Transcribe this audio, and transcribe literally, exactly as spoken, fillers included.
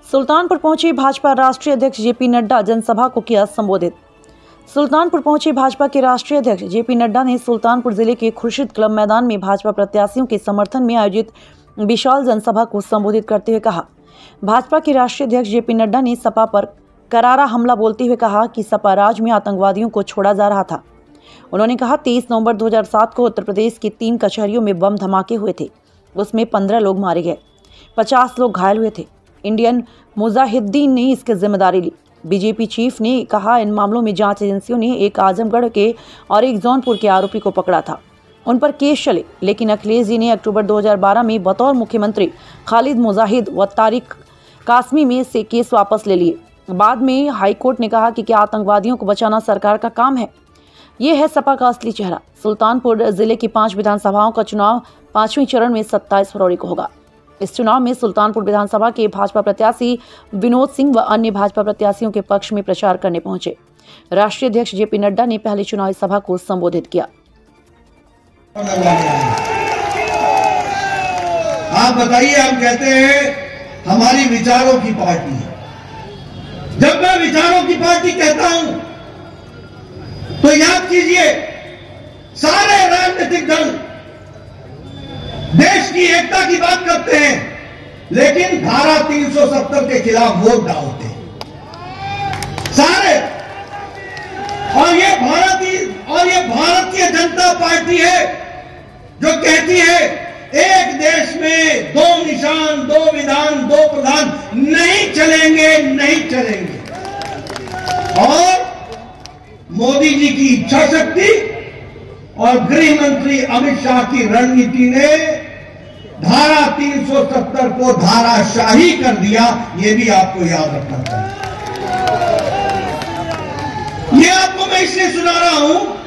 सुल्तानपुर पहुंचे भाजपा राष्ट्रीय अध्यक्ष जेपी नड्डा, जनसभा को किया संबोधित। सुल्तानपुर पहुंचे भाजपा के राष्ट्रीय अध्यक्ष जेपी नड्डा ने सुल्तानपुर जिले के खुर्शीद क्लब मैदान में भाजपा प्रत्याशियों के समर्थन में आयोजित विशाल जनसभा को संबोधित करते हुए कहा, भाजपा के राष्ट्रीय अध्यक्ष जेपी नड्डा ने सपा पर करारा हमला बोलते हुए कहा कि सपा राज में आतंकवादियों को छोड़ा जा रहा था। उन्होंने कहा, तेईस नवंबर दो हज़ार सात को उत्तर प्रदेश की तीन कचहरियों में बम धमाके हुए थे, उसमें पंद्रह लोग मारे गए, पचास लोग घायल हुए थे। इंडियन मुजाहिदीन ने इसकी जिम्मेदारी ली। बीजेपी चीफ ने कहा, इन मामलों में जांच एजेंसियों ने एक आजमगढ़ के और एक जौनपुर के आरोपी को पकड़ा था, उन पर केस चले, लेकिन अखिलेश जी ने अक्टूबर दो हज़ार बारह में बतौर मुख्यमंत्री खालिद मुजाहिद व तारिक कासमी में से केस वापस ले लिए। बाद में हाईकोर्ट ने कहा कि क्या आतंकवादियों को बचाना सरकार का काम है? ये है सपा का असली चेहरा। सुल्तानपुर जिले की पांच विधानसभाओं का चुनाव पांचवें चरण में सत्ताईस फरवरी को होगा। इस चुनाव में सुल्तानपुर विधानसभा के भाजपा प्रत्याशी विनोद सिंह व अन्य भाजपा प्रत्याशियों के पक्ष में प्रचार करने पहुंचे। राष्ट्रीय अध्यक्ष जेपी नड्डा ने पहली चुनावी सभा को संबोधित किया। आप बताइए, हम कहते हैं हमारी विचारों की पार्टी है। जब मैं विचारों की पार्टी कहता हूं तो याद कीजिए, सारे राजनीतिक दल देश की एकता की बात करते हैं, लेकिन धारा तीन सौ सत्तर के खिलाफ वोट डालते हैं सारे। और ये भारतीय और ये भारतीय जनता पार्टी है जो कहती है एक देश में दो निशान, दो विधान, दो प्रधान नहीं चलेंगे, नहीं चलेंगे। और मोदी जी की इच्छा शक्ति और गृह मंत्री अमित शाह की रणनीति ने धारा तीन सौ सत्तर को धाराशाही कर दिया। यह भी आपको याद रखना चाहिए। यह आपको मैं इसलिए सुना रहा हूं